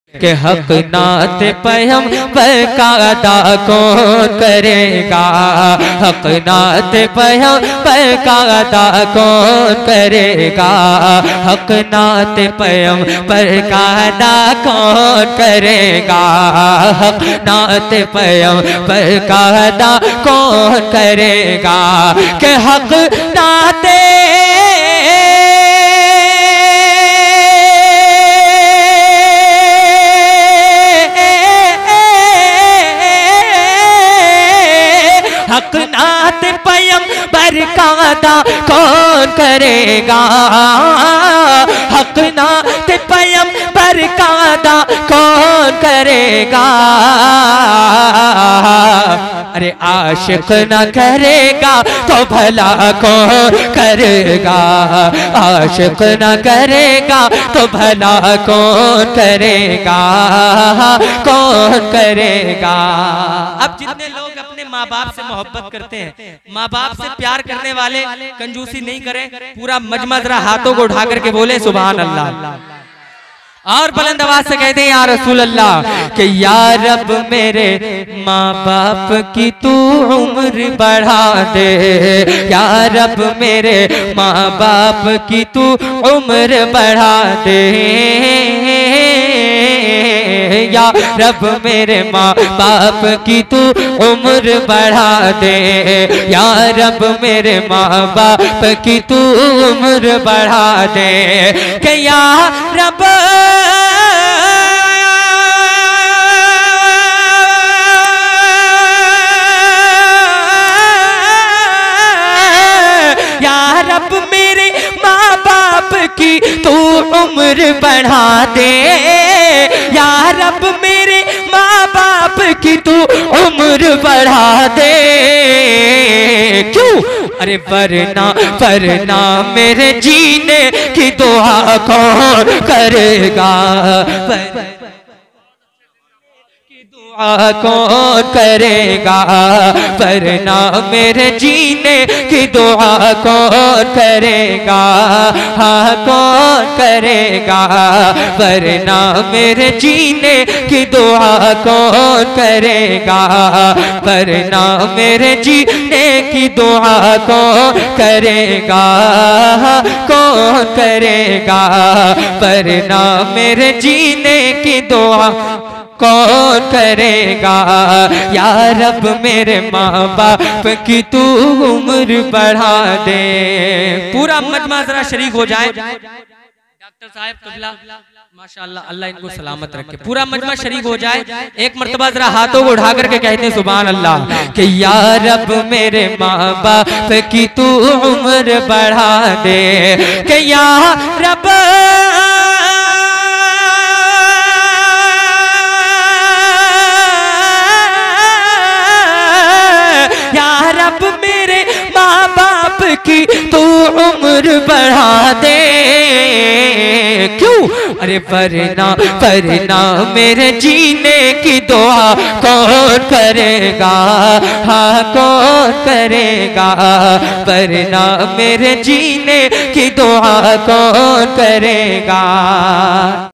के हक नात पैगंबर का अदा कौन करेगा। हक नात पैगंबर का अदा कौन करेगा। हक नात पैगंबर का अदा कौन करेगा। हक नात पैगंबर का अदा कौन करेगा। के हक नाते हक नात पैगंबर का अदा कौन करेगा। हक नात पैगंबर का अदा कौन करेगा। अरे आशिक न करेगा तो भला कौन करेगा। आशिक न करेगा तो भला कौन करेगा। कौन करेगा। अब जितने लोग अपने माँ बाप से मोहब्बत करते हैं, माँ बाप से प्यार करने वाले कंजूसी नहीं करें। पूरा मजमा जरा हाथों को उठा करके बोले सुभान अल्लाह और बुलंद आवाज से कहते हैं या रसूल अल्लाह कि या रब मेरे माँ बाप की तू उम्र बढ़ा दे। या रब मेरे माँ बाप की तू उम्र बढ़ा दे। या रब मेरे माँ बाप की तू उम्र बढ़ा दे। या रब मेरे माँ बाप की तू उम्र बढ़ा दे। कि या रब या रब मेरे माँ बाप की तू उम्र बढ़ा दे। या रब मेरे माँ बाप की तू उम्र बढ़ा दे। क्यों? अरे वरना मेरे जीने की दुआ कौन करेगा। कौन करेगा। वरना मेरे जीने की दुआ कौन करेगा। हाँ कौन करेगा। वरना मेरे जीने की दुआ कौन करेगा। वरना मेरे जीने की दुआ कौन करेगा। कौन करेगा। वरना मेरे जीने की दुआ कौन करेगा। या रब मेरे माँ बाप की तू उम्र बढ़ा दे। पूरा मजमा जरा शरीक हो जाए। डॉक्टर साहब कबला माशाअल्लाह अल्लाह इनको सलामत रखे। पूरा मजमा शरीक हो जाए। एक मर्तबा जरा हाथों को उठा करके कहते हैं सुभान अल्लाह कि या रब मेरे माँ बाप की तू उम्र बढ़ा दे। कि या रब रब मेरे माँ बाप की तू उम्र बढ़ा दे। क्यों? अरे वरना मेरे जीने की दुआ कौन करेगा। हाँ कौन करेगा। वरना मेरे जीने की दुआ कौन करेगा।